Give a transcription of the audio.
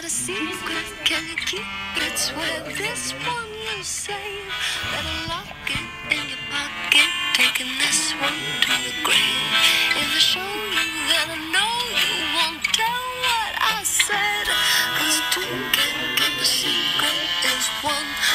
got a secret, can you keep it? Swear this one you'll save. Better lock it in your pocket, taking this one to the grave. If I show you, then I know you won't tell what I said. 'Cause two can keep a secret is one.